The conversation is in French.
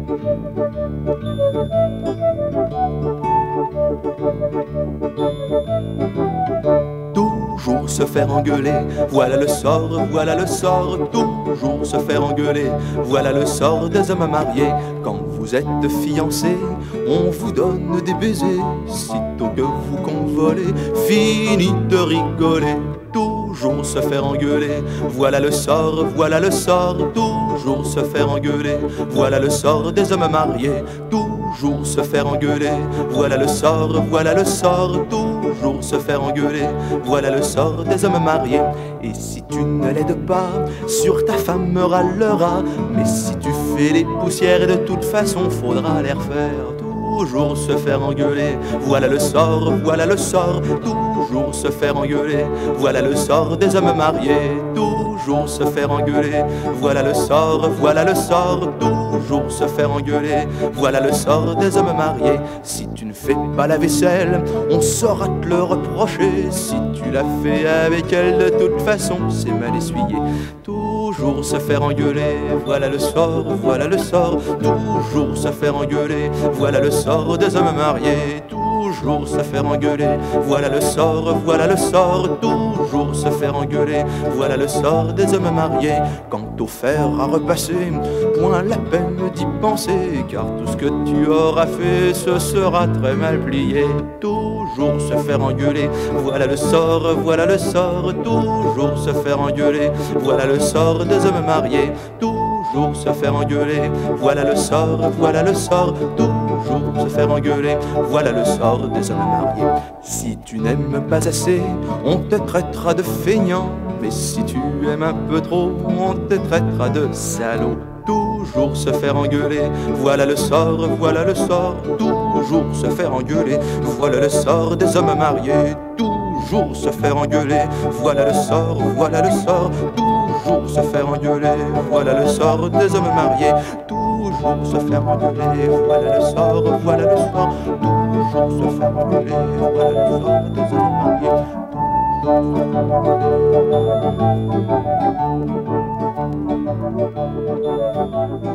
Toujours se faire engueuler, voilà le sort, voilà le sort. Toujours se faire engueuler, voilà le sort des hommes mariés. Quand vous êtes fiancés, on vous donne des baisers. Sitôt que vous convolez, fini de rigoler. Toujours se faire engueuler, voilà le sort, voilà le sort. Toujours se faire engueuler, voilà le sort des hommes mariés. Toujours se faire engueuler, voilà le sort, voilà le sort. Toujours se faire engueuler, voilà le sort des hommes mariés. Et si tu ne l'aides pas, sur ta femme râlera. Mais si tu fais les poussières, de toute façon faudra les refaire. Toujours se faire engueuler, voilà le sort, voilà le sort. Toujours se faire engueuler, voilà le sort des hommes mariés. Toujours se faire engueuler, voilà le sort, voilà le sort. Toujours se faire engueuler, voilà le sort des hommes mariés. Si tu ne fais pas la vaisselle, on saura te le reprocher. Si tu l'as fait avec elle, de toute façon c'est mal essuyé. Toujours se faire engueuler, voilà le sort, voilà le sort. Toujours se faire engueuler, voilà le sort des hommes mariés. Toujours se faire engueuler, voilà le sort, voilà le sort. Toujours se faire engueuler, voilà le sort des hommes mariés. Quant au fer à repasser, point la peine d'y penser, car tout ce que tu auras fait, ce sera très mal plié. Toujours se faire engueuler, voilà le sort, voilà le sort. Toujours se faire engueuler, voilà le sort des hommes mariés. Toujours se faire engueuler, voilà le sort, voilà le sort. Toujours se faire engueuler, voilà le sort des hommes mariés. Si tu n'aimes pas assez, on te traitera de feignant. Mais si tu aimes un peu trop, on te traitera de salaud. Toujours se faire engueuler, voilà le sort, voilà le sort. Toujours se faire engueuler, voilà le sort des hommes mariés. Toujours se faire engueuler, voilà le sort, voilà le sort. Toujours se faire engueuler, voilà le sort des hommes mariés. Toujours se faire engueuler, voilà le sort, voilà le sort. Toujours se faire engueuler, voilà le sort des hommes mariés. Toujours se faire engueuler.